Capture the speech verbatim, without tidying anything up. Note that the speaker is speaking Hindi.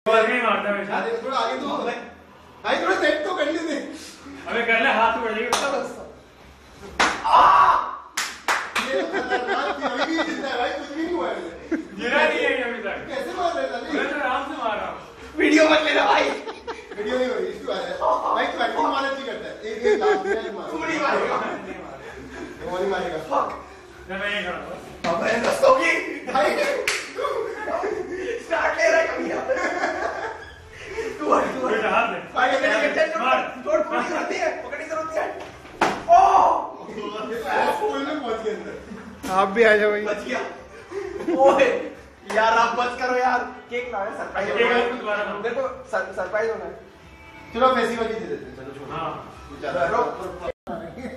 नहीं मारता वैसे। अरे थोड़ा आगे तो भाई थोड़ा सेट तो कर लेते। अबे कर ले हाथ उड़ जाएगा बस। ये खतरनाक थ्योरी भी जिंदा है भाई, कुछ भी नहीं हुआ है। गिरा नहीं है अभी तक। कैसे मार रहे थे? मैं तो आराम से मार रहा हूं। वीडियो मत लेना भाई, वीडियो नहीं हो रही इसकी बात है भाई। तू एक्टिंग मारना चाहिए करता है। एक एक लास्ट में मार। तू नहीं मारेगा, वो नहीं मारेगा। फक मैं मैं ये करूंगा। अब मैं दस्तोगी भाई स्टार्ट ले रहा है कभी यार। तू हट तू हट हाथ ले। भाई मेरे के मार। छोड़ छोड़ नहीं करती है, पकड़नी जरूरत है। ओ ये तो ऐसे स्कूल में पहुंच गए अंदर। आप भी आ जाओ भाई। बच गया। ओए यार आप बस करो यार, केक लाओ यार, सरप्राइज केक होना आपको दोबारा है मेरे को, सरप्राइज होना है। चलो पैसे वाली दे देते हैं। चलो छोड़ो। हाँ ज्यादा रुक